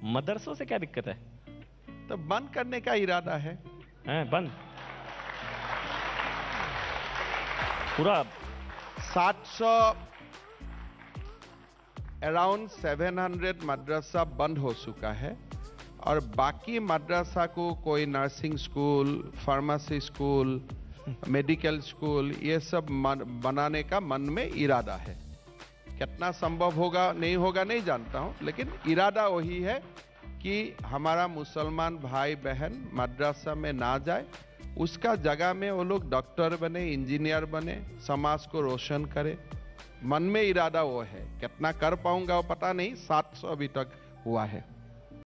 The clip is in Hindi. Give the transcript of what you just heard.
मदरसों से क्या दिक्कत है? तो बंद करने का इरादा है। बंद पूरा 700 अराउंड 700 मदरसा बंद हो चुका है और बाकी मदरसा को कोई nursing school, pharmacy school, medical school ये सब बनाने का मन में इरादा है। कितना संभव होगा नहीं होगा नहीं जानता हूं, लेकिन इरादा वही है कि हमारा मुसलमान भाई बहन मदरसा में ना जाए, उसका जगह में वो लोग डॉक्टर बने, इंजीनियर बने, समाज को रोशन करे। मन में इरादा वो है। कितना कर पाऊंगा वो पता नहीं, 700 अभी तक हुआ है।